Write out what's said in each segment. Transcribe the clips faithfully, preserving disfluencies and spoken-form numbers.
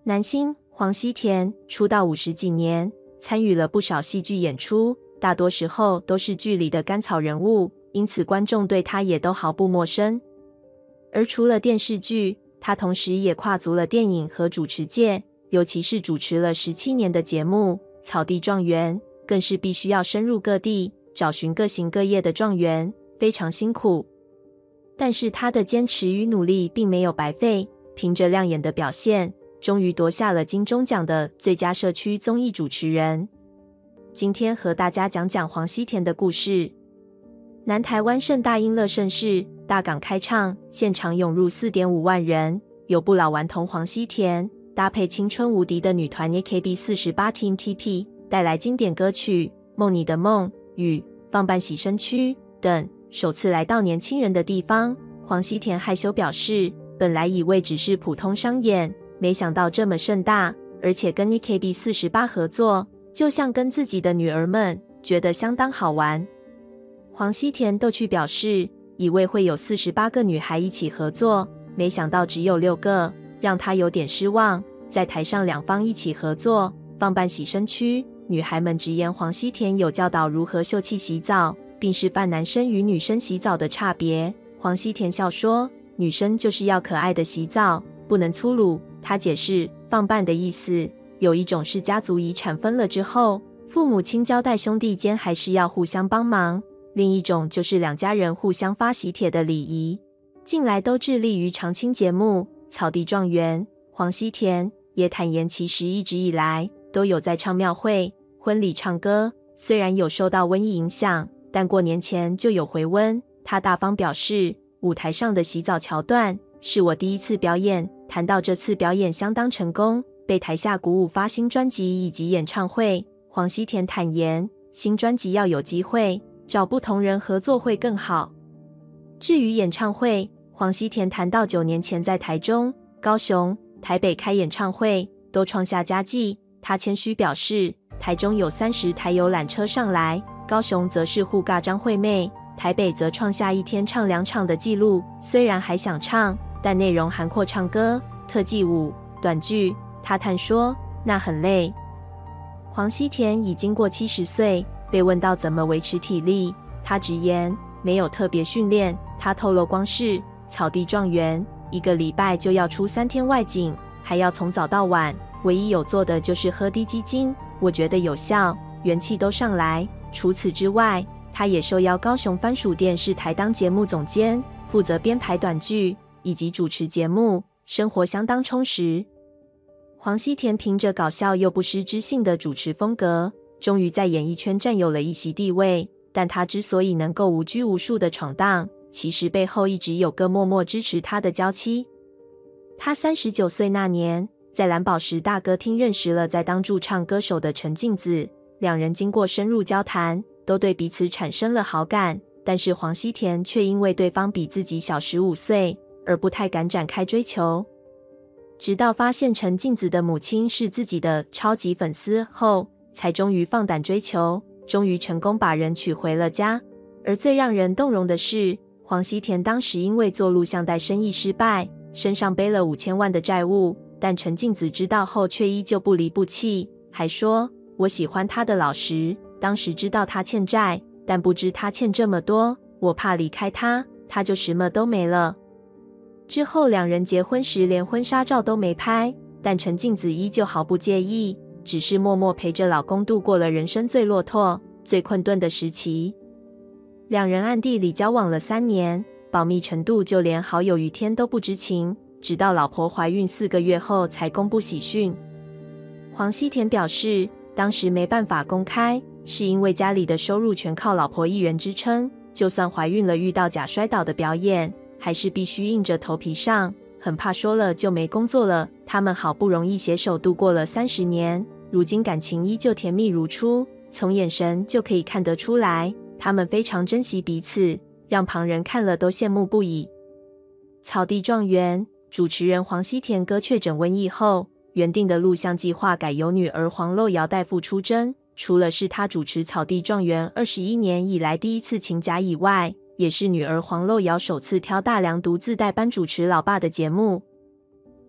男星黄西田出道五十几年，参与了不少戏剧演出，大多时候都是剧里的甘草人物，因此观众对他也都毫不陌生。而除了电视剧，他同时也跨足了电影和主持界，尤其是主持了十七年的节目《草地状元》，更是必须要深入各地，找寻各行各业的状元，非常辛苦。但是他的坚持与努力并没有白费，凭着亮眼的表现，终于夺下了金钟奖的最佳社区综艺主持人。今天和大家讲讲黄西田的故事。南台湾盛大英乐盛事，大港开唱，现场涌入 四点五万人，有不老顽童黄西田搭配青春无敌的女团 A K B 四十八 Team T P 带来经典歌曲《梦你的梦》与放伴洗身躯等。首次来到年轻人的地方，黄西田害羞表示，本来以为只是普通商演，没想到这么盛大，而且跟 A K B 四十八 合作，就像跟自己的女儿们，觉得相当好玩。黄西田逗趣表示，以为会有四十八个女孩一起合作，没想到只有六个，让她有点失望。在台上两方一起合作，放伴洗身躯，女孩们直言黄西田有教导如何秀气洗澡，并示范男生与女生洗澡的差别。黄西田笑说，女生就是要可爱的洗澡，不能粗鲁。他解释，放伴的意思，有一种是家族遗产分了之后，父母亲交代兄弟间还是要互相帮忙，另一种就是两家人互相发喜帖的礼仪。近来都致力于常青节目《草地状元》，黄西田也坦言，其实一直以来都有在唱庙会、婚礼唱歌，虽然有受到瘟疫影响，但过年前就有回温。他大方表示，舞台上的洗澡桥段是我第一次表演，谈到这次表演相当成功，被台下鼓舞发新专辑以及演唱会。黄西田坦言，新专辑要有机会找不同人合作会更好。至于演唱会，黄西田谈到九年前在台中、高雄、台北开演唱会都创下佳绩，他谦虚表示，台中有三十台游览车上来，高雄则是互尬张惠妹，台北则创下一天唱两场的纪录。虽然还想唱，但内容涵括唱歌、特技舞、短剧。他叹说，那很累。黄西田已经过七十岁，被问到怎么维持体力，他直言没有特别训练。他透露，光是草地状元一个礼拜就要出三天外景，还要从早到晚，唯一有做的就是喝低基金，我觉得有效，元气都上来。除此之外，他也受邀高雄番薯电视台当节目总监，负责编排短剧以及主持节目，生活相当充实。黄西田凭着搞笑又不失知性的主持风格，终于在演艺圈占有了一席地位。但他之所以能够无拘无束的闯荡，其实背后一直有个默默支持他的娇妻。他三十九岁那年，在蓝宝石大歌厅认识了在当驻唱歌手的陈静子，两人经过深入交谈，都对彼此产生了好感。但是黄西田却因为对方比自己小十五岁，而不太敢展开追求。直到发现陈静子的母亲是自己的超级粉丝后，才终于放胆追求，终于成功把人娶回了家。而最让人动容的是，黄西田当时因为做录像带生意失败，身上背了五千万的债务，但陈静子知道后却依旧不离不弃，还说，我喜欢他的老实，当时知道他欠债，但不知他欠这么多，我怕离开他，他就什么都没了。之后两人结婚时连婚纱照都没拍，但陈静子依旧毫不介意，只是默默陪着老公度过了人生最落拓、最困顿的时期。两人暗地里交往了三年，保密程度就连好友雨天都不知情，直到老婆怀孕四个月后才公布喜讯。黄西田表示，当时没办法公开，是因为家里的收入全靠老婆一人支撑，就算怀孕了遇到假摔倒的表演，还是必须硬着头皮上，很怕说了就没工作了。他们好不容易携手度过了三十年，如今感情依旧甜蜜如初，从眼神就可以看得出来，他们非常珍惜彼此，让旁人看了都羡慕不已。草地状元主持人黄西田哥确诊瘟疫后，原定的录像计划改由女儿黄露瑶代父出征，除了是他主持草地状元二十一年以来第一次请假以外，也是女儿黄露瑶首次挑大梁独自代班主持老爸的节目。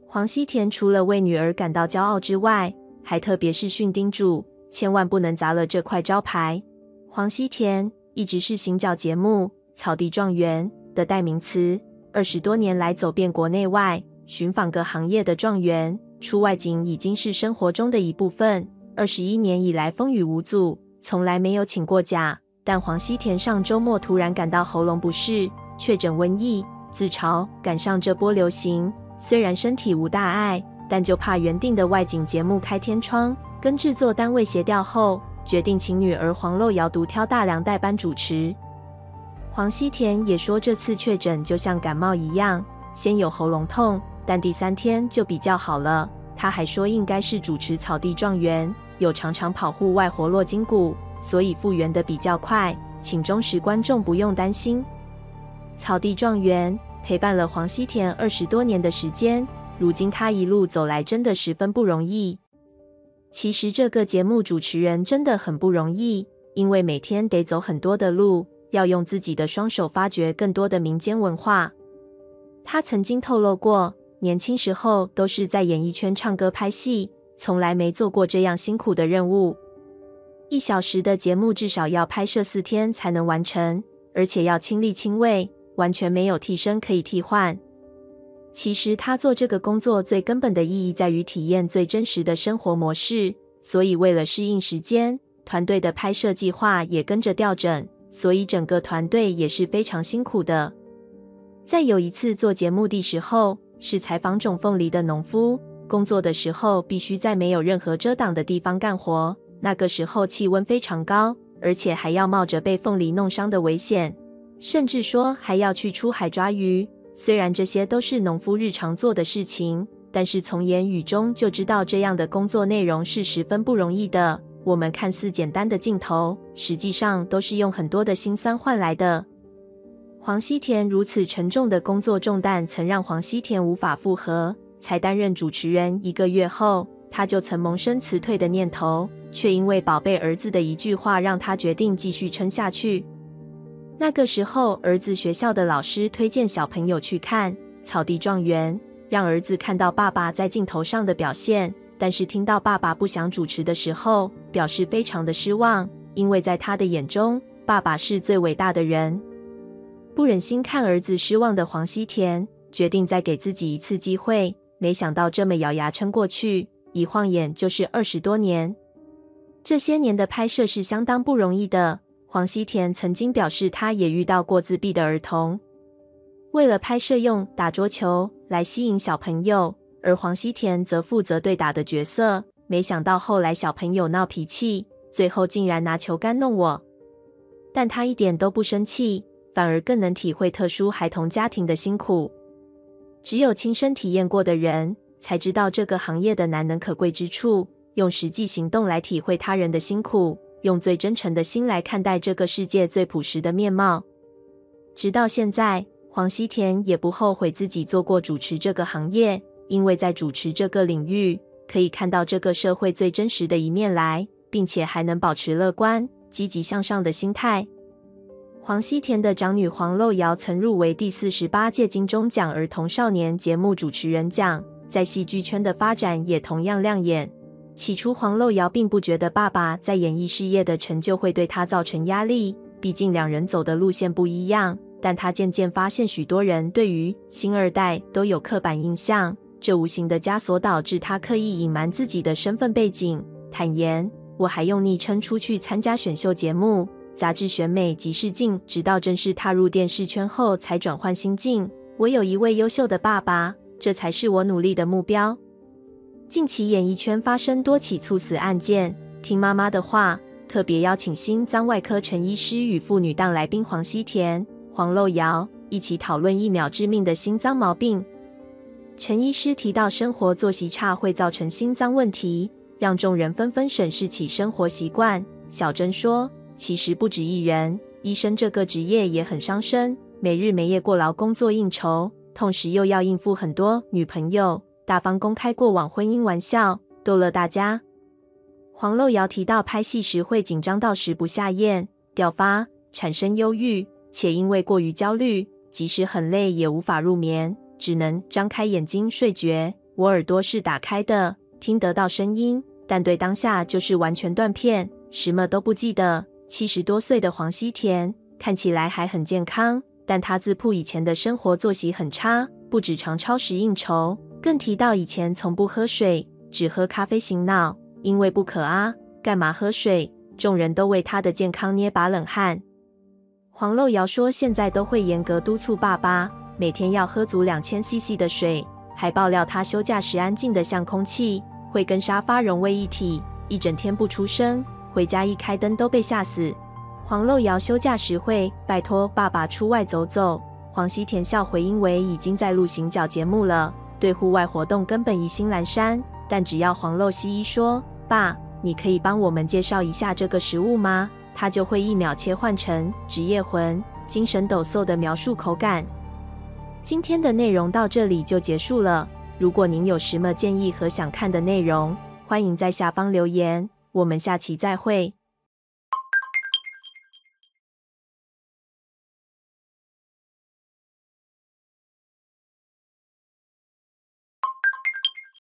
黄西田除了为女儿感到骄傲之外，还特别是训叮嘱，千万不能砸了这块招牌。黄西田一直是行脚节目《草地状元》的代名词，二十多年来走遍国内外，寻访各行业的状元，出外景已经是生活中的一部分。二十一年以来风雨无阻，从来没有请过假。但黄西田上周末突然感到喉咙不适，确诊瘟疫，自嘲赶上这波流行，虽然身体无大碍，但就怕原定的外景节目开天窗。跟制作单位协调后，决定请女儿黄露瑶独挑大梁代班主持。黄西田也说，这次确诊就像感冒一样，先有喉咙痛，但第三天就比较好了。他还说应该是主持草地状元，有常常跑户外活络筋骨，所以复原的比较快，请忠实观众不用担心。草地状元陪伴了黄西田二十多年的时间，如今他一路走来真的十分不容易。其实这个节目主持人真的很不容易，因为每天得走很多的路，要用自己的双手发掘更多的民间文化。他曾经透露过，年轻时候都是在演艺圈唱歌拍戏，从来没做过这样辛苦的任务。一小时的节目至少要拍摄四天才能完成，而且要亲力亲为，完全没有替身可以替换。其实他做这个工作最根本的意义在于体验最真实的生活模式，所以为了适应时间，团队的拍摄计划也跟着调整，所以整个团队也是非常辛苦的。在有一次做节目的时候，是采访种凤梨的农夫，工作的时候必须在没有任何遮挡的地方干活，那个时候气温非常高，而且还要冒着被凤梨弄伤的危险，甚至说还要去出海抓鱼。虽然这些都是农夫日常做的事情，但是从言语中就知道这样的工作内容是十分不容易的。我们看似简单的镜头，实际上都是用很多的辛酸换来的。黄西田如此沉重的工作重担曾让黄西田无法负荷，才担任主持人一个月后，他就曾萌生辞退的念头，却因为宝贝儿子的一句话让他决定继续撑下去。那个时候，儿子学校的老师推荐小朋友去看《草地状元》，让儿子看到爸爸在镜头上的表现，但是听到爸爸不想主持的时候，表示非常的失望，因为在他的眼中，爸爸是最伟大的人。不忍心看儿子失望的黄西田，决定再给自己一次机会，没想到这么咬牙撑过去，一晃眼就是二十多年。这些年的拍摄是相当不容易的。黄西田曾经表示，他也遇到过自闭的儿童。为了拍摄用打桌球来吸引小朋友，而黄西田则负责对打的角色。没想到后来小朋友闹脾气，最后竟然拿球杆弄我。但他一点都不生气，反而更能体会特殊孩童家庭的辛苦。只有亲身体验过的人，才知道这个行业的难能可贵之处，用实际行动来体会他人的辛苦，用最真诚的心来看待这个世界最朴实的面貌。直到现在，黄西田也不后悔自己做过主持这个行业，因为在主持这个领域，可以看到这个社会最真实的一面来，并且还能保持乐观、积极向上的心态。黄西田的长女黄露瑶曾入围第四十八届金钟奖儿童少年节目主持人奖，在戏剧圈的发展也同样亮眼。起初黄露瑶并不觉得爸爸在演艺事业的成就会对她造成压力，毕竟两人走的路线不一样，但她渐渐发现许多人对于星二代都有刻板印象，这无形的枷锁导致她刻意隐瞒自己的身份背景，坦言我还用昵称出去参加选秀节目、杂志选美及试镜，直到正式踏入电视圈后才转换心境。我有一位优秀的爸爸，这才是我努力的目标。近期演艺圈发生多起猝死案件，听妈妈的话，特别邀请心脏外科陈医师与妇女档来宾黄西田、黄露瑶一起讨论一秒致命的心脏毛病。陈医师提到生活作息差会造成心脏问题，让众人纷纷审视起生活习惯。小珍说，其实不止一人，医生这个职业也很伤身，每日每夜过劳工作应酬，同时又要应付很多女朋友，大方公开过往婚姻玩笑，逗乐大家。黄露瑶提到拍戏时会紧张到食不下咽、掉发，产生忧郁，且因为过于焦虑，即使很累也无法入眠，只能张开眼睛睡觉。 我耳朵是打开的，听得到声音，但对当下就是完全断片，什么都不记得。七十多岁的黄西田看起来还很健康，但他自曝以前的生活作息很差，不止常超时应酬，更提到以前从不喝水，只喝咖啡醒脑，因为不渴啊，干嘛喝水？众人都为他的健康捏把冷汗。黄漏瑶说现在都会严格督促爸爸，每天要喝足 两千 C C 的水，还爆料他休假时安静的像空气，会跟沙发融为一体，一整天不出声，回家一开灯都被吓死。黄漏瑶休假时会拜托爸爸出外走走，黄西田笑回应为已经在录行脚节目了，对户外活动根本疑心阑珊，但只要黄漏西一说爸，你可以帮我们介绍一下这个食物吗？他就会一秒切换成职业魂，精神抖擞的描述口感。今天的内容到这里就结束了，如果您有什么建议和想看的内容，欢迎在下方留言，我们下期再会。